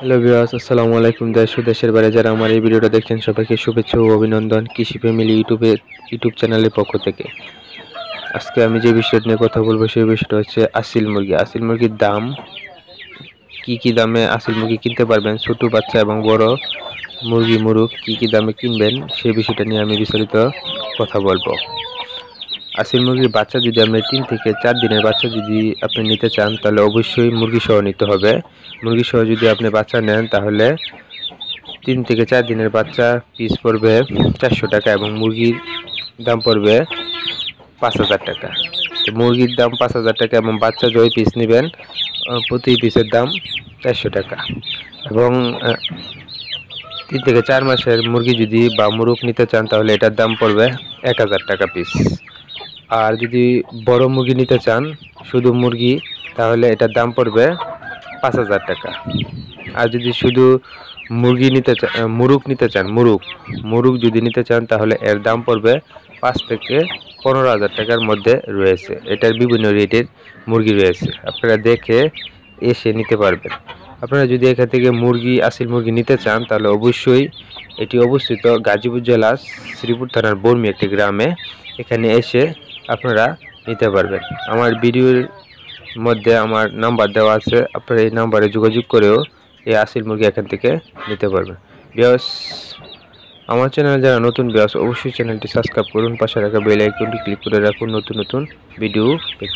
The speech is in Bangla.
হ্যালো ভিউয়ার্স, আসসালামু আলাইকুম। দেশ ও দেশের বাইরে যারা আমার এই ভিডিওটা দেখছেন সবাইকে শুভেচ্ছা ও অভিনন্দন কৃষি ফ্যামিলি ইউটিউব চ্যানেলের পক্ষ থেকে। আজকে আমি যে বিষয়টা নিয়ে কথা বলবো সেই বিষয়টা হচ্ছে আসিল মুরগি। আসিল মুরগির দাম, কি দামে আসিল মুরগি কিনতে পারবেন, ছোট বাচ্চা এবং বড় মুরগ কি দামে কিনবেন সেই বিষয়টা নিয়ে আমি বিস্তারিত কথা বলবো। আসিল মুরগির বাচ্চা যদি আপনি 3 থেকে 4 দিনের বাচ্চা যদি আপনি নিতে চান তাহলে অবশ্যই মুরগি সহ নিতে হবে। মুরগি সহ যদি আপনি বাচ্চা নেন তাহলে 3 থেকে 4 দিনের বাচ্চা পিস পড়বে 400 টাকা এবং মুরগির দাম পড়বে 5,000 টাকা। তো মুরগির দাম 5,000 টাকা এবং বাচ্চা যয় পিস নেবেন প্রতি পিসের দাম 400 টাকা। এবং 3 থেকে 4 মাসের মুরগি যদি বা মুরগ নিতে চান তাহলে এটার দাম পড়বে 1,000 টাকা পিস। আর যদি বড় মুরগি নিতে চান, শুধু মুরগি, তাহলে এটার দাম পড়বে 5,000 টাকা। আর যদি শুধু মুরগ নিতে চান, মুরগ যদি নিতে চান তাহলে এর দাম পড়বে 5 থেকে 15,000 টাকার মধ্যে রয়েছে। এটার বিভিন্ন রেটের মুরগি রয়েছে, আপনারা দেখে এসে নিতে পারবেন। আপনারা যদি এখান থেকে আসিল মুরগি নিতে চান তাহলে অবশ্যই এটি অবস্থিত গাজীপুর জেলার শ্রীপুর থানার বর্মি একটি গ্রামে। এখানে এসে আপনারা নিতে পারবেন। আমার ভিডিওর মধ্যে আমার নাম্বার দেওয়া আছে, আপনারা এই নাম্বারে যোগাযোগ করেও এই আসিল মুরগি এখান থেকে নিতে পারবেন। ভিউয়ার্স, আমার চ্যানেলে যারা নতুন ভিউয়ার্স অবশ্যই চ্যানেলটি সাবস্ক্রাইব করুন, পাশে রাখা বেল আইকনটি ক্লিক করে রাখুন নতুন নতুন ভিডিও পেতে।